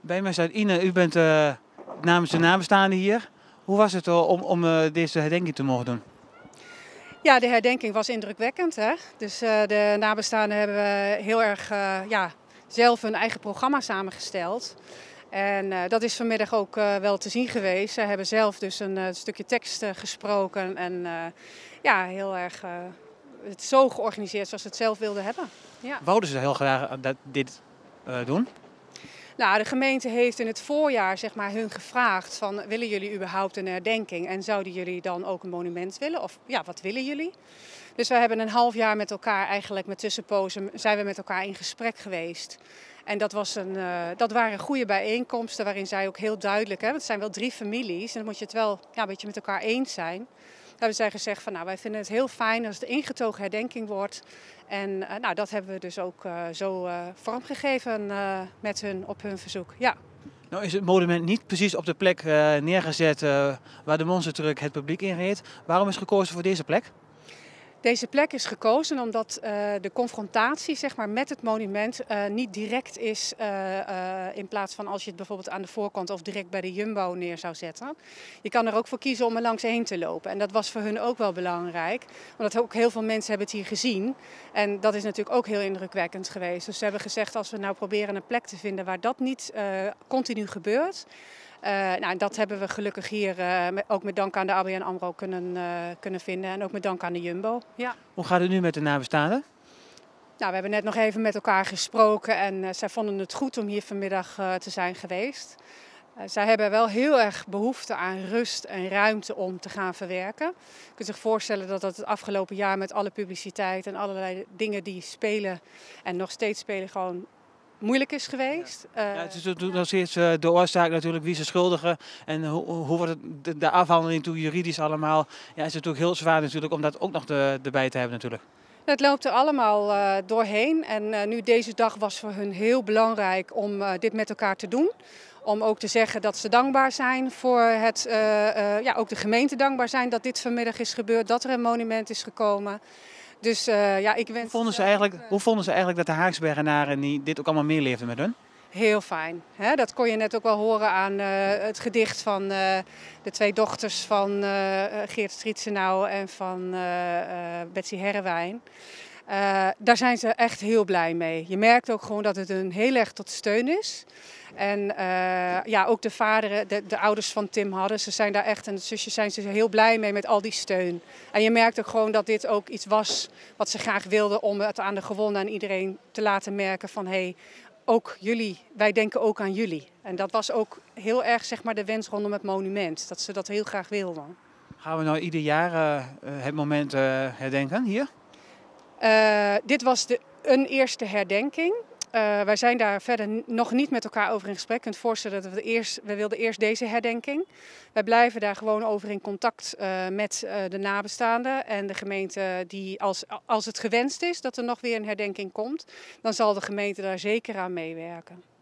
Bij mij staat Ine, u bent namens de nabestaanden hier. Hoe was het om deze herdenking te mogen doen? Ja, de herdenking was indrukwekkend. Hè? Dus de nabestaanden hebben heel erg zelf hun eigen programma samengesteld. En dat is vanmiddag ook wel te zien geweest. Ze hebben zelf dus een stukje tekst gesproken en heel erg het zo georganiseerd zoals ze het zelf wilden hebben. Ja. Wouden ze heel graag dit doen? Nou, de gemeente heeft in het voorjaar zeg maar, hun gevraagd van willen jullie überhaupt een herdenking en zouden jullie dan ook een monument willen of ja, wat willen jullie? Dus we hebben een half jaar met elkaar eigenlijk met tussenpozen zijn we met elkaar in gesprek geweest. En dat waren goede bijeenkomsten waarin zij ook heel duidelijk, hè, want het zijn wel 3 families en dan moet je het wel een beetje met elkaar eens zijn. Hebben zij gezegd van nou wij vinden het heel fijn als het ingetogen herdenking wordt. En dat hebben we dus ook zo vormgegeven met hun op hun verzoek. Ja. Nou is het monument niet precies op de plek neergezet waar de monstertruck het publiek inreed. Waarom is gekozen voor deze plek? Deze plek is gekozen omdat de confrontatie zeg maar, met het monument niet direct is in plaats van als je het bijvoorbeeld aan de voorkant of direct bij de Jumbo neer zou zetten. Je kan er ook voor kiezen om er langs heen te lopen en dat was voor hun ook wel belangrijk. Omdat ook heel veel mensen hebben het hier gezien en dat is natuurlijk ook heel indrukwekkend geweest. Dus ze hebben gezegd als we nou proberen een plek te vinden waar dat niet continu gebeurt. Dat hebben we gelukkig hier ook met dank aan de ABN AMRO kunnen vinden en ook met dank aan de Jumbo. Ja. Hoe gaat het nu met de nabestaanden? Nou, we hebben net nog even met elkaar gesproken en zij vonden het goed om hier vanmiddag te zijn geweest. Zij hebben wel heel erg behoefte aan rust en ruimte om te gaan verwerken. Je kunt zich voorstellen dat dat het afgelopen jaar met alle publiciteit en allerlei dingen die spelen en nog steeds spelen gewoon moeilijk is geweest. Het is nog steeds de oorzaak natuurlijk, wie is de schuldige en hoe wordt het, de afhandeling toe juridisch allemaal. Ja, is het natuurlijk heel zwaar natuurlijk om dat ook nog erbij te hebben natuurlijk. Het loopt er allemaal doorheen en nu deze dag was voor hun heel belangrijk om dit met elkaar te doen. Om ook te zeggen dat ze dankbaar zijn voor het, ook de gemeente dankbaar zijn dat dit vanmiddag is gebeurd, dat er een monument is gekomen. Dus ik wens... Hoe vonden ze eigenlijk dat de Haaksbergenaren dit ook allemaal meeleefden met hun? Heel fijn. Hè? Dat kon je net ook wel horen aan het gedicht van de 2 dochters van Geert Strietsenau en van Betsy Herrewijn. Daar zijn ze echt heel blij mee. Je merkt ook gewoon dat het een heel erg tot steun is. En ook de vaderen, de ouders van Tim hadden, ze zijn daar echt en de zusjes zijn ze heel blij mee met al die steun. En je merkt ook gewoon dat dit ook iets was wat ze graag wilden om het aan de gewonden en iedereen te laten merken van hey, ook jullie, wij denken ook aan jullie. En dat was ook heel erg zeg maar, de wens rondom het monument, dat ze dat heel graag wilden. Gaan we nou ieder jaar het moment herdenken hier? Dit was een eerste herdenking. Wij zijn daar verder nog niet met elkaar over in gesprek. Je kunt voorstellen dat we wilden eerst deze herdenking. Wij blijven daar gewoon over in contact met de nabestaanden en de gemeente die als het gewenst is dat er nog weer een herdenking komt, dan zal de gemeente daar zeker aan meewerken.